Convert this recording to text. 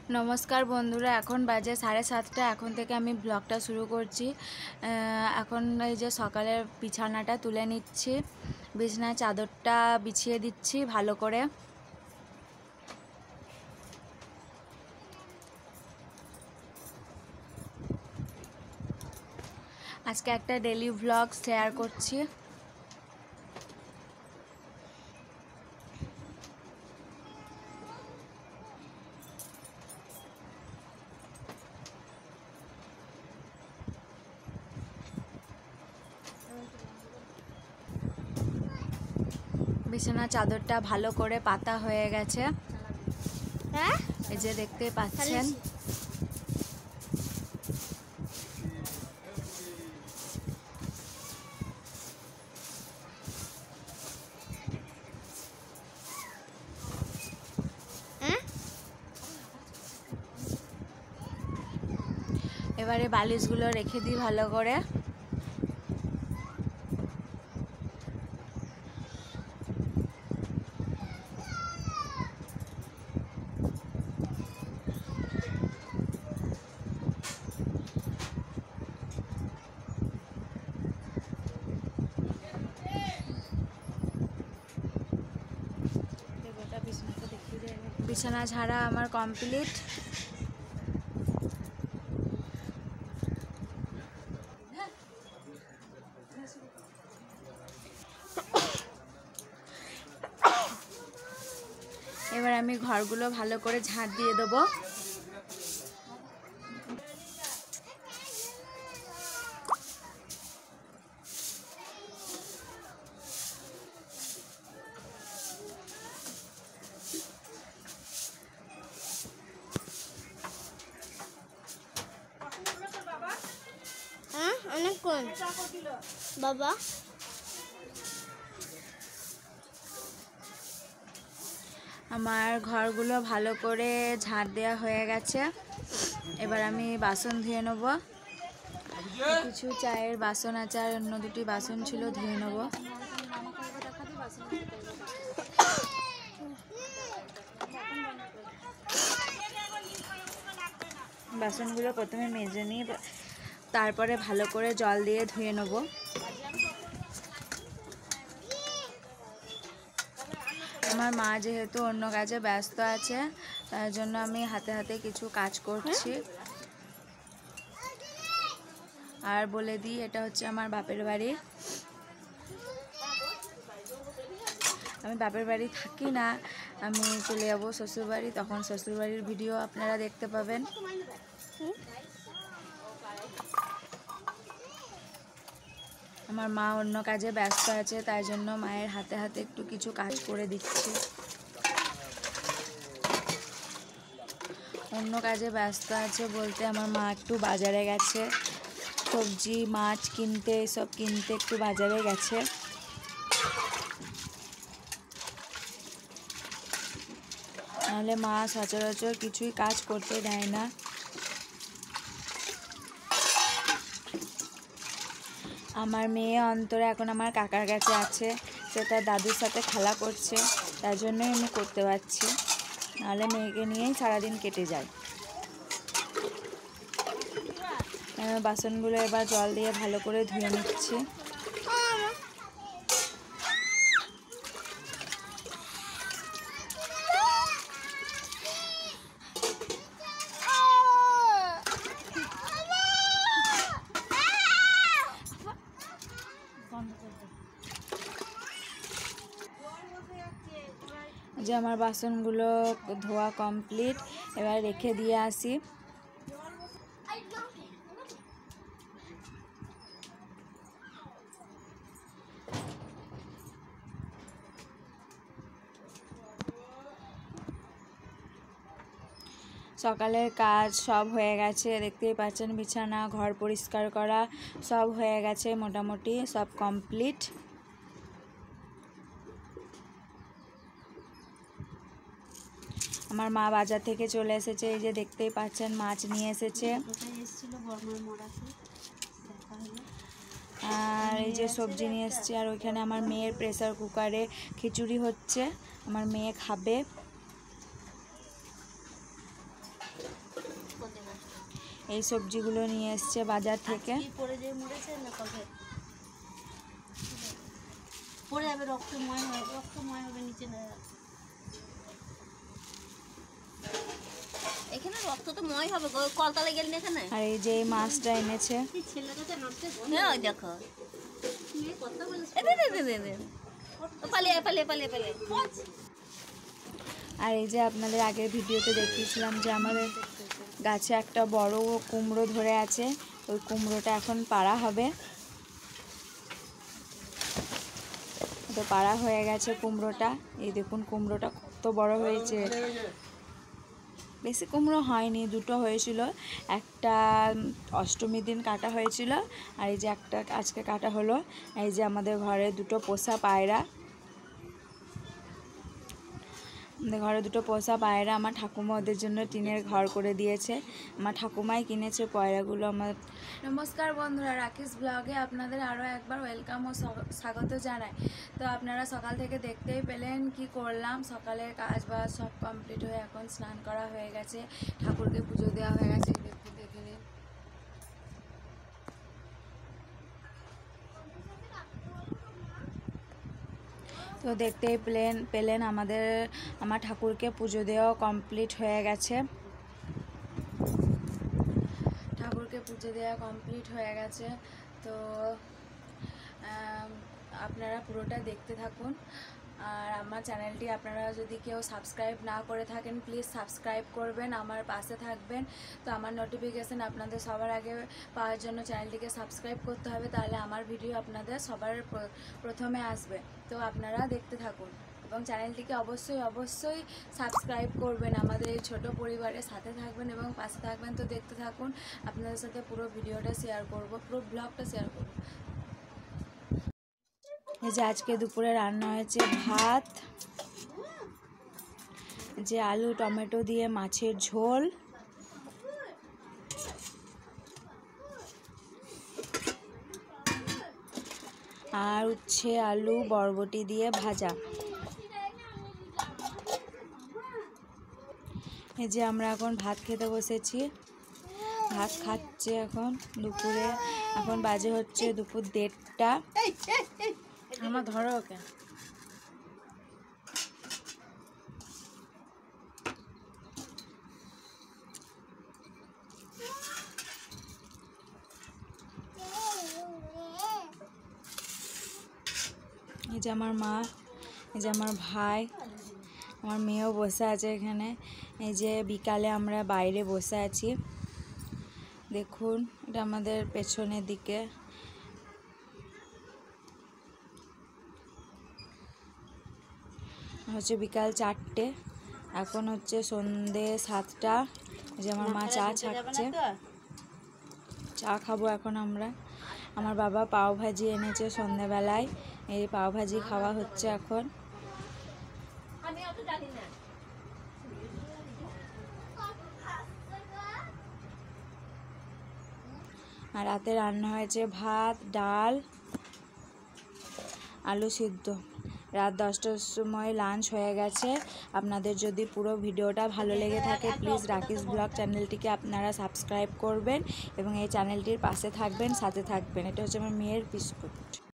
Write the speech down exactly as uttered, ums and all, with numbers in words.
नमस्कार बंधुरा এখন বাজে সাড়ে সাতটা। এখন থেকে আমি ব্লগটা শুরু করছি। এখন এই যে সকালের বিছানাটা তুলে নিচ্ছি, বিছানার চাদরটা বিছিয়ে দিচ্ছি ভালো করে। আজকে একটা ডেইলি ব্লগ শেয়ার করছি। বিছানার চাদরটা ভালো করে পাতা হয়ে গেছে, এই যে দেখতে পাচ্ছেন। এবারে বালিশগুলো রেখে দিই ভালো করে। বিছানা ঝাড়া আমার কমপ্লিট। এবার আমি ঘরগুলো ভালো করে ঝাড় দিয়ে দেবো। অনেকক্ষণ বাবা আমার ঘরগুলো ভালো করে ঝাড় দেওয়া হয়ে গেছে। এবার আমি বাসন ধুয়ে নেব। কিছু চায়ের বাসন আছে আর অন্য দুটি বাসন ছিল, ধুয়ে নেব। বাসনগুলো প্রথমে মেজে নিই, তারপরে ভালো করে জল দিয়ে ধুয়ে নেব। আমার মা যেহেতু অন্য কাজে ব্যস্ত আছে, তার জন্য আমি হাতে হাতে কিছু কাজ করছি। আর বলে দিই, এটা হচ্ছে আমার বাপের বাড়ি। আমি বাপের বাড়ি থাকি না, আমি চলে যাব শ্বশুরবাড়ি, তখন শ্বশুরবাড়ির ভিডিও আপনারা দেখতে পাবেন। আমার মা অন্য কাজে ব্যস্ত আছে, তাই জন্য মায়ের হাতে হাতে একটু কিছু কাজ করে দিচ্ছি। অন্য কাজে ব্যস্ত আছে বলতে আমার মা একটু বাজারে গেছে, সবজি মাছ কিনতে, এসব কিনতে একটু বাজারে গেছে। নাহলে মা সচরাচর কিছুই কাজ করতে দেয় না। আমার মেয়ে অন্তরা এখন আমার কাকার কাছে আছে, সে তার দাদুর সাথে খেলা করছে, তার জন্যই আমি করতে পারছি, নাহলে মেয়েকে নিয়েই সারাদিন কেটে যায়। বাসনগুলো এবার জল দিয়ে ভালো করে ধুয়ে নিচ্ছি। যে আমার বাসনগুলো ধোয়া কমপ্লিট, এবার রেখে দিয়ে আসি। সকালের কাজ সব হয়ে গেছে, দেখতেই পাচ্ছেন। বিছানা, ঘর পরিষ্কার করা সব হয়ে গেছে, মোটামুটি সব কমপ্লিট। আমার মা বাজার থেকে চলে এসেছে, এই যে দেখতেই পাচ্ছেন মাছ নিয়ে এসেছে। আর এই যে সবজি নিয়ে এসেছি। আর ওইখানে আমার মেয়ের প্রেসার কুকারে খিচুড়ি হচ্ছে, আমার মেয়ে খাবে। এই সবজিগুলো নিয়ে এসছে বাজার থেকে। পড়ে যে মরেছে না কবে পড়ে যাবে, রক্তময় হবে, রক্তময় হবে নিচে না। এখানে রক্ত তো ময় হবে, কলতলে গেল না এখানে। আর এই যে এই মাছটা এনেছে, হ্যাঁ ওই দেখো পালিয়ে পালিয়ে পালিয়ে পালিয়ে। আর এই যে আপনাদের আগের ভিডিওতে দেখিয়েছিলাম যে আমাদের গাছে একটা বড় কুমড়ো ধরে আছে, ওই কুমড়োটা এখন পাড়া হবে। তো পাড়া হয়ে গেছে কুমড়োটা, এই দেখুন কুমড়োটা কত বড় হয়েছে। বেশি কুমড়ো হয়নি, দুটো হয়েছিল, একটা অষ্টমীর দিন কাটা হয়েছিল আর এই যে একটা আজকে কাটা হলো। এই যে আমাদের ঘরে দুটো পোষা পায়রা, আমাদের ঘরে দুটো পোষা পায়রা আমার ঠাকুমা ওদের জন্য টিনের ঘর করে দিয়েছে। আমার ঠাকুমাই কিনেছে পায়রাগুলো আমার। নমস্কার বন্ধুরা, রাকেশ ব্লগে আপনাদের আরও একবার ওয়েলকাম ও স্বাগত জানাই। তো আপনারা সকাল থেকে দেখতেই পেলেন কি করলাম। সকালের কাজ বাজ সব কমপ্লিট হয়ে এখন স্নান করা হয়ে গেছে, ঠাকুরকে পুজো দেওয়া হয়ে গেছে। দেখতে দেখে নিন। তো দেখতেই পেলেন পেলেন আমাদের আমার ঠাকুরকে পুজো দেওয়া কমপ্লিট হয়ে গেছে। ঠাকুরকে পুজো দেওয়া কমপ্লিট হয়ে গেছে। তো আপনারা পুরোটা দেখতে থাকুন। আর আমার চ্যানেলটি আপনারা যদি কেউ সাবস্ক্রাইব না করে থাকেন প্লিজ সাবস্ক্রাইব করবেন, আমার পাশে থাকবেন। তো আমার নোটিফিকেশান আপনাদের সবার আগে পাওয়ার জন্য চ্যানেলটিকে সাবস্ক্রাইব করতে হবে, তাহলে আমার ভিডিও আপনাদের সবার প্রথমে আসবে। তো আপনারা দেখতে থাকুন এবং চ্যানেলটিকে অবশ্যই অবশ্যই সাবস্ক্রাইব করবেন, আমাদের এই ছোটো পরিবারের সাথে থাকবেন এবং পাশে থাকবেন। তো দেখতে থাকুন, আপনাদের সাথে পুরো ভিডিওটা শেয়ার করব, পুরো ব্লগটা শেয়ার করব। এই যে আজকে দুপুরে রান্না হয়েছে ভাত, যে আলু টমেটো দিয়ে মাছের ঝোল, আর উচ্ছে আলু বরবটি দিয়ে ভাজা। এই যে আমরা এখন ভাত খেতে বসেছি, ভাত খাচ্ছে এখন দুপুরে। এখন বাজে হচ্ছে দুপুর দেড়টা। আমার ধরো ওকে। এই যে আমার মা, এই যে আমার ভাই, আমার মেয়েও বসে আছে এখানে। এই যে বিকালে আমরা বাইরে বসে আছি, দেখুন এটা আমাদের পেছনের দিকে। হচ্ছে বিকাল চারটে, এখন হচ্ছে সন্ধে সাতটা। যে আমার মা চা ছাড়ছে, চা খাবো এখন আমরা। আমার বাবা পাও ভাজি এনেছে সন্ধেবেলায়, এই পাও ভাজি খাওয়া হচ্ছে এখন। আর রাতে রান্না হয়েছে ভাত, ডাল, আলু সিদ্ধ। রাত দশটার সময় লাঞ্চ হয়ে গেছে। আপনাদের যদি পুরো ভিডিওটা ভালো লেগে থাকে প্লিজ রাকেশ ব্লগ চ্যানেলটিকে আপনারা সাবস্ক্রাইব করবেন এবং এই চ্যানেলটির পাশে থাকবেন, সাথে থাকবেন। এটা হচ্ছে আমার মেয়ের বিস্কুট।